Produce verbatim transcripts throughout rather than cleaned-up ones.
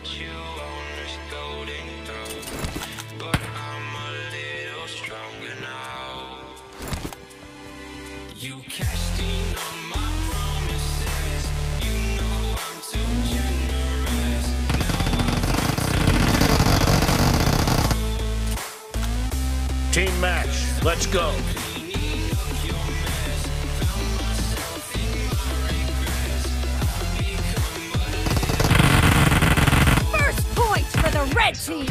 put you on this golden throne, but I'm a little stronger now. You cashed in on my promises. You know I'm too generous. Now I've learned to Team match, let's go. First point for the red team.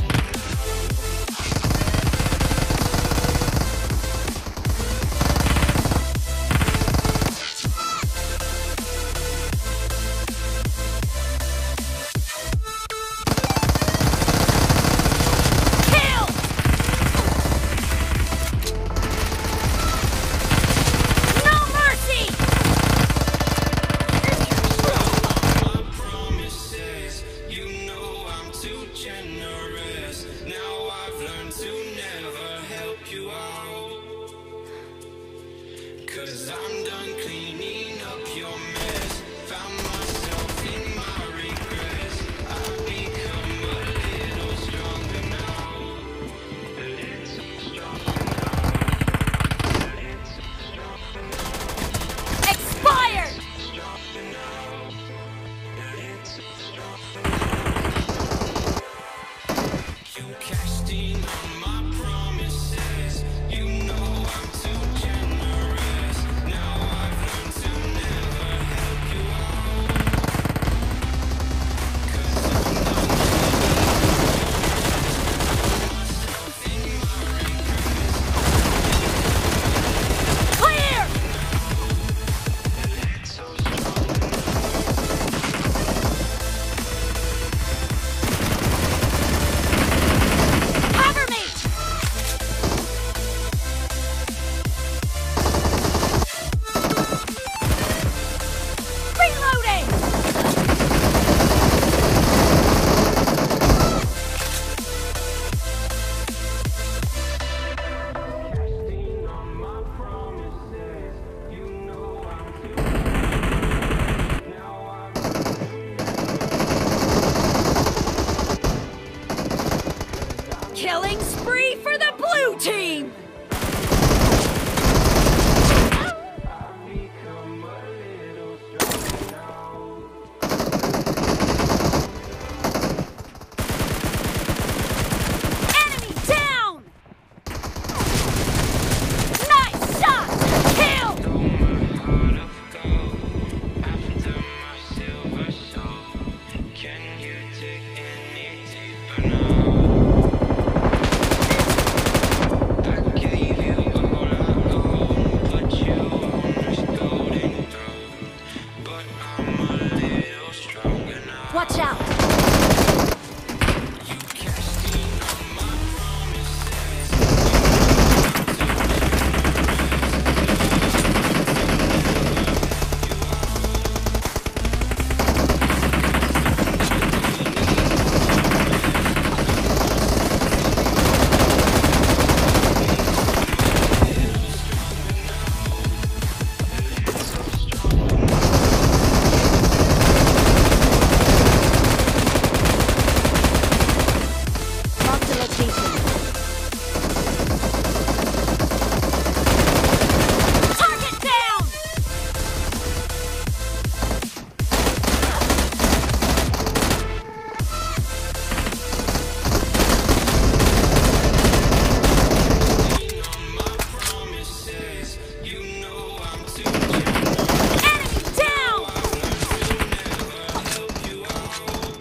Cause I'm done cleaning up your mess. Found myself in my regrets. I've become a little stronger now. A little stronger now. A little stronger now. Expired! Stronger now. A little stronger now. You cashed in on my promises. You know I'm too generous. Now I've learned to never help you out. Cause I'm done myself in my regrets. Clear! A little stronger Cover me! Reloading! casting on my promises. You know I'm too now I've Killing spree for the blue team! become a little stronger now. Enemy down! Nice shot! Kill! Stole my heart of gold after my silver soul. Can you dig any deeper now? I gave you all I own, put you on this golden throne, but I'm a little stronger now. Watch out! You cashed in on my promises. Mark the location. Target down! Promises, you know I'm too generous. Enemy down! Help you out.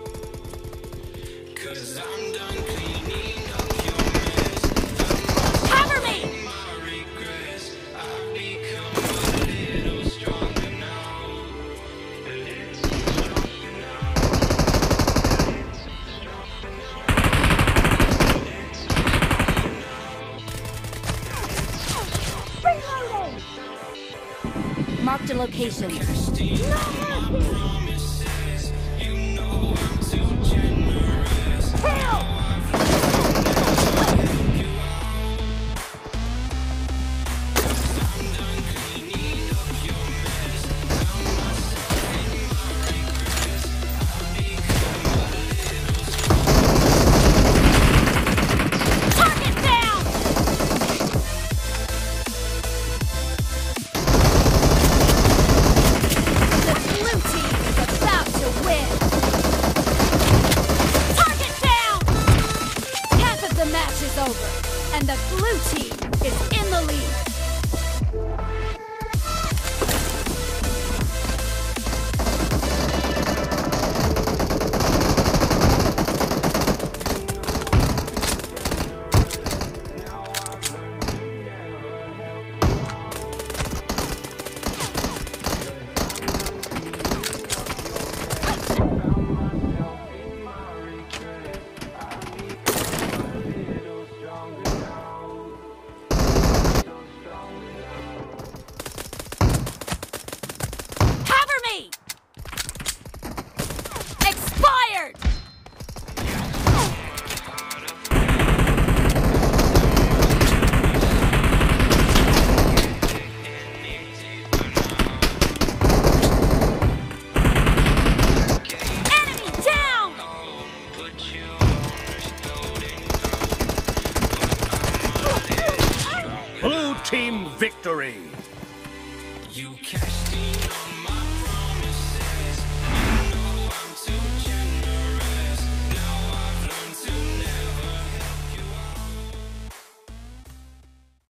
Cause I'm done cleaning up your mess. Cover me! My regrets. I've become a little stronger now. A little stronger now. A little stronger now. Reloading! Mark the location. Casting on my promises. You know I'm too generous. Kill! I'm done cleaning up your mess. Found myself in my regrets. I've become a insane. You cashed in on